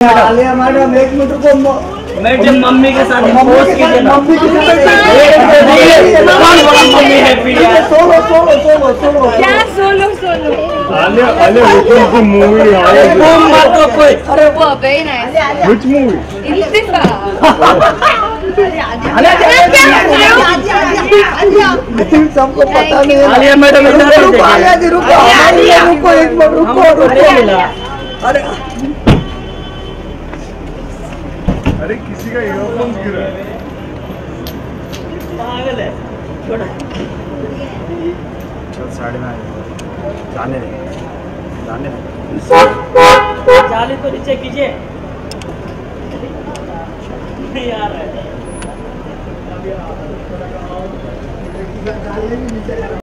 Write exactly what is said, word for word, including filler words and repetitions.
Alia madam एक minute को madam mummy के साथ पोस्ट कीजिए ना। मम्मी के साथ कौन बोला मम्मी हैप्पी है? सोलो सोलो सोलो सोलो क्या solo solo? Alia Alia which movie अरे बूम मत दो कोई। अरे वो very nice. which movie इल्तिफा. सबको पता नहीं है। आलिया मैडम इधर रुको आलिया जी रुको रुको एक मिनट रुको रुको अरे अरे किसी का ईयरफोन गिरा है। पागल है छोटा। चल साढ़े में जाने दे जाने दे जाली को नीचे कीजिए यार।